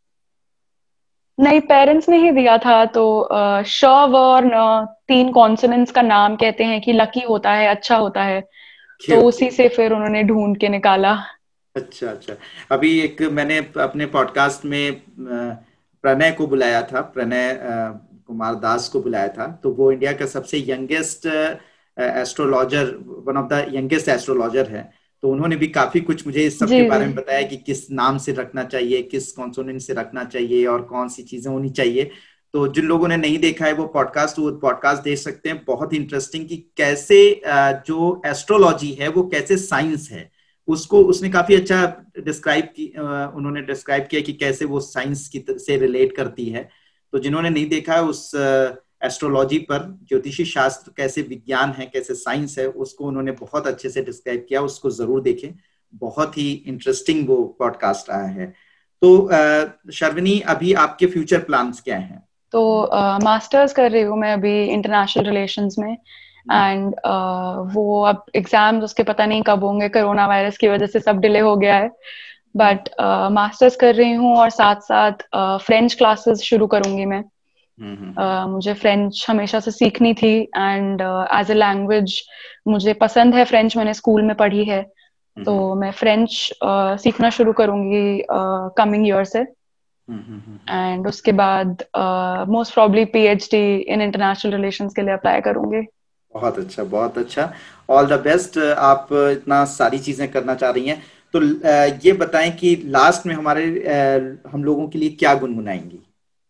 नहीं, पेरेंट्स ने ही दिया था। तो श व और न 3 कॉन्सोनेंट्स का नाम कहते हैं कि लकी होता है, अच्छा होता है। तो उसी से फिर उन्होंने ढूंढ के निकाला। अच्छा अच्छा। अभी एक मैंने अपने पॉडकास्ट में प्रणय को बुलाया था, प्रणय कुमार दास को बुलाया था। तो वो इंडिया का सबसे youngest astrologer, one of the youngest astrologer है। तो उन्होंने भी काफी कुछ मुझे इस सब के बारे में बताया कि किस नाम से रखना चाहिए, किस कॉन्सोनेंट से रखना चाहिए और कौन सी चीजें होनी चाहिए। तो जिन लोगों ने नहीं देखा है वो पॉडकास्ट देख सकते हैं। बहुत इंटरेस्टिंग कि कैसे जो एस्ट्रोलॉजी है वो कैसे साइंस है, उसको उसने काफी अच्छा उन्होंने डिस्क्राइब किया कि कैसे वो साइंस की से रिलेट करती है। तो जिन्होंने नहीं देखा है उस एस्ट्रोलॉजी पर, ज्योतिषी शास्त्र कैसे विज्ञान है, कैसे साइंस है, उसको उन्होंने बहुत अच्छे से डिस्क्राइब किया। उसको जरूर देखें, बहुत ही इंटरेस्टिंग वो पॉडकास्ट रहा है। तो शर्विनी, अभी आपके फ्यूचर प्लान्स क्या हैं? तो मास्टर्स कर रही हूँ मैं अभी इंटरनेशनल रिलेशंस में। एंड वो अब एग्जाम्स उसके पता नहीं कब होंगे, कोरोना वायरस की वजह से सब डिले हो गया है। बट मास्टर्स कर रही हूँ और साथ साथ फ्रेंच क्लासेस शुरू करूंगी मैं। मुझे फ्रेंच हमेशा से सीखनी थी एंड एज ए लैंग्वेज मुझे पसंद है फ्रेंच, मैंने स्कूल में पढ़ी है। तो मैं फ्रेंच सीखना शुरू करूंगी कमिंग ईयर से। एंड उसके बाद most probably PhD in international relations के लिए अप्लाई करूंगी। बहुत अच्छा, बहुत अच्छा। All the best. आप इतना सारी चीजें करना चाह रही हैं, तो ये बताएं कि लास्ट में हमारे हम लोगों के लिए क्या गुनगुनाएंगी?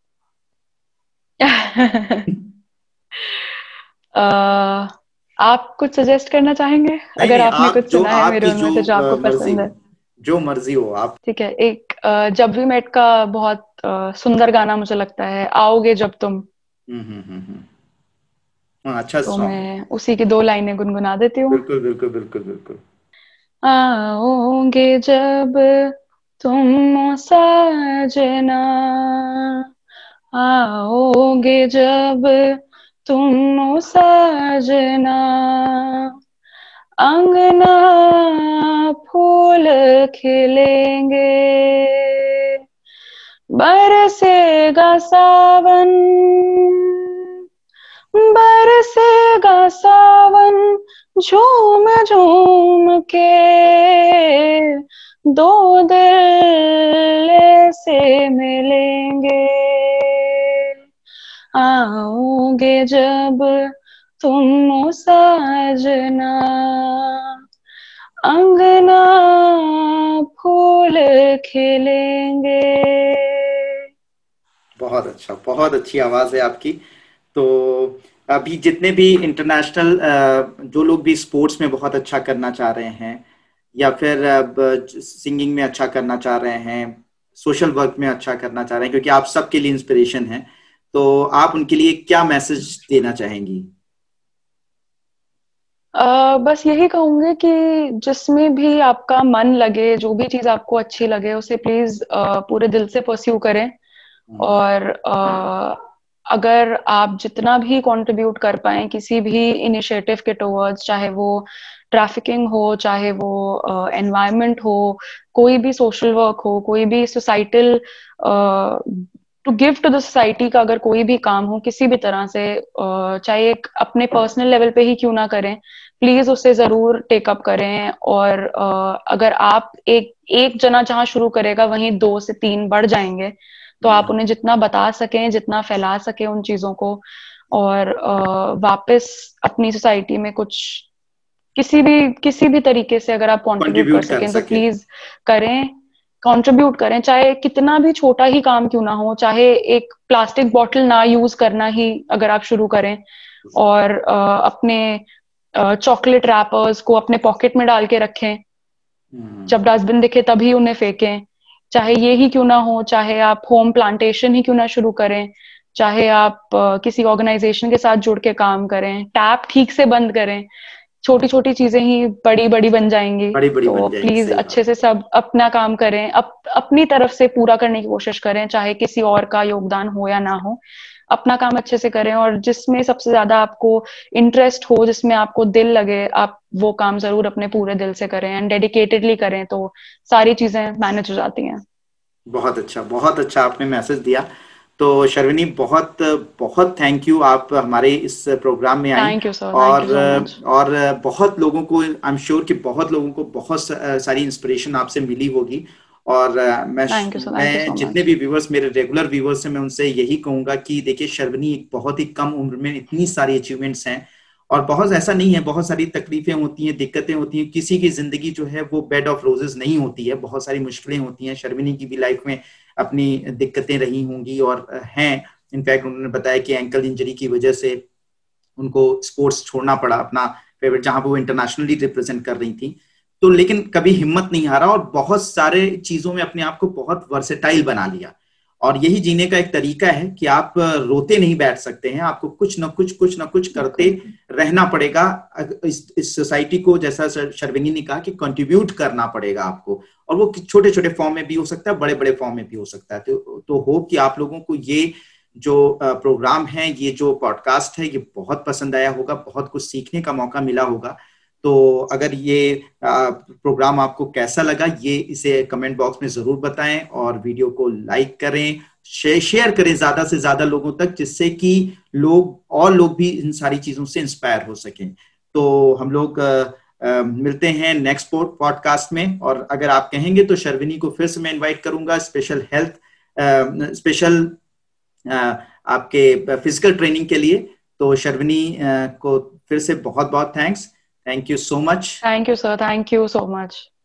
आप कुछ सजेस्ट करना चाहेंगे, नहीं अगर नहीं, आपने आप कुछ जो सुना है मेरे आपकी उनमें जो से जो आपको मर्जी पसंद है? हो, जो मर्जी हो आप। ठीक है, एक जब वी मेट का बहुत सुंदर गाना मुझे लगता है, आओगे जब तुम। हाँ, अच्छा तो सॉन्ग है। मैं उसी की दो लाइनें गुनगुना देती हूँ। बिल्कुल बिल्कुल बिल्कुल बिल्कुल। आओगे जब तुम साजना, आओगे जब तुम साजना, अंगना फूल खिलेंगे, बरसेगा सावन, बरसेगा सावन, झूम झूम के दो दिल से मिलेंगे, आओगे जब तुम साजना, अंगना फूल खिलेंगे। बहुत अच्छा, बहुत अच्छी आवाज है आपकी। तो अभी जितने भी इंटरनेशनल जो लोग भी स्पोर्ट्स में बहुत अच्छा करना चाह रहे हैं, या फिर सिंगिंग में अच्छा करना चाह रहे हैं, सोशल वर्क में अच्छा करना चाह रहे हैं, क्योंकि आप सबके लिए इंस्पिरेशन हैं, तो आप उनके लिए क्या मैसेज देना चाहेंगी? बस यही कहूंगी कि जिसमें भी आपका मन लगे, जो भी चीज आपको अच्छी लगे, उसे प्लीज पूरे दिल से परस्यू करें। हम्म, और अगर आप जितना भी कंट्रीब्यूट कर पाए किसी भी इनिशिएटिव के टुवर्ड्स, चाहे वो ट्रैफिकिंग हो, चाहे वो एनवायरनमेंट हो, कोई भी सोशल वर्क हो, कोई भी societal to give to the society का अगर कोई भी काम हो किसी भी तरह से, चाहे एक अपने पर्सनल लेवल पे ही क्यों ना करें, प्लीज उससे जरूर टेकअप करें। और अगर आप एक जना जहां शुरू करेगा वहीं 2 से 3 बढ़ जाएंगे, तो आप उन्हें जितना बता सकें, जितना फैला सकें उन चीजों को, और वापस अपनी सोसाइटी में कुछ किसी भी तरीके से अगर आप कंट्रीब्यूट कर कंट्रीब्यूट कर सकें तो सके। प्लीज करें, कंट्रीब्यूट करें। चाहे कितना भी छोटा ही काम क्यों ना हो, चाहे एक प्लास्टिक बॉटल ना यूज करना ही अगर आप शुरू करें, और अपने चॉकलेट रैपर्स को अपने पॉकेट में डाल के रखें, जब डस्टबिन दिखे तभी उन्हें फेंकें। चाहे ये ही क्यों ना हो, चाहे आप होम प्लांटेशन ही क्यों ना शुरू करें, चाहे आप किसी ऑर्गेनाइजेशन के साथ जुड़ के काम करें, टैप ठीक से बंद करें, छोटी छोटी चीजें ही बड़ी बड़ी बन जाएंगी। बड़ी बड़ी तो बन जाएंगी, प्लीज सही अच्छे बात। से सब अपना काम करें, अपनी तरफ से पूरा करने की कोशिश करें, चाहे किसी और का योगदान हो या ना हो, अपना काम अच्छे से करें। और जिसमें सबसे ज्यादा आपको इंटरेस्ट हो, जिसमें आपको दिल लगे, आप वो काम जरूर अपने पूरे दिल से करें एंड डेडिकेटेडली करें, तो सारी चीजें मैनेज हो जाती हैं। बहुत अच्छा, बहुत अच्छा आपने मैसेज दिया। तो शर्विनी, बहुत बहुत थैंक यू, आप हमारे इस प्रोग्राम में आई। Thank you sir, thank you और सो मच। और बहुत लोगों को, आई एम श्योर कि बहुत लोगों को बहुत सारी इंस्पिरेशन आपसे मिली होगी। और thank you sir, thank you मैं सो जितने मच। भी व्यूवर्स, मेरे रेगुलर व्यूवर्स हैं, मैं उनसे यही कहूंगा कि देखिए, शर्विनी एक बहुत ही कम उम्र में इतनी सारी अचीवमेंट्स हैं। और बहुत ऐसा नहीं है, बहुत सारी तकलीफें होती हैं, दिक्कतें होती हैं, किसी की जिंदगी जो है वो बेड ऑफ रोजेस नहीं होती है, बहुत सारी मुश्किलें होती हैं। शर्विनी की भी लाइफ में अपनी दिक्कतें रही होंगी और हैं। इनफैक्ट उन्होंने बताया कि एंकल इंजरी की वजह से उनको स्पोर्ट्स छोड़ना पड़ा, अपना फेवरेट जहां पर वो इंटरनेशनली रिप्रेजेंट कर रही थी। तो लेकिन कभी हिम्मत नहीं हारा और बहुत सारे चीजों में अपने आप को बहुत वर्सेटाइल बना लिया। और यही जीने का एक तरीका है कि आप रोते नहीं बैठ सकते हैं, आपको कुछ ना कुछ करते रहना पड़ेगा। इस सोसाइटी को, जैसा शर्विनी ने कहा, कि कंट्रीब्यूट करना पड़ेगा आपको। और वो छोटे छोटे फॉर्म में भी हो सकता है, बड़े बड़े फॉर्म में भी हो सकता है। तो होप कि आप लोगों को ये जो प्रोग्राम है, ये जो पॉडकास्ट है, ये बहुत पसंद आया होगा, बहुत कुछ सीखने का मौका मिला होगा। तो अगर ये प्रोग्राम आपको कैसा लगा, ये इसे कमेंट बॉक्स में जरूर बताएं, और वीडियो को लाइक करें, शेयर करें ज्यादा से ज्यादा लोगों तक, जिससे कि लोग भी इन सारी चीजों से इंस्पायर हो सकें। तो हम लोग मिलते हैं नेक्स्ट पॉडकास्ट में। और अगर आप कहेंगे तो शर्विनी को फिर से मैं इनवाइट करूंगा स्पेशल हेल्थ स्पेशल आपके फिजिकल ट्रेनिंग के लिए। तो शर्वनी को फिर से बहुत बहुत thanks. Thank you so much. Thank you sir, thank you so much.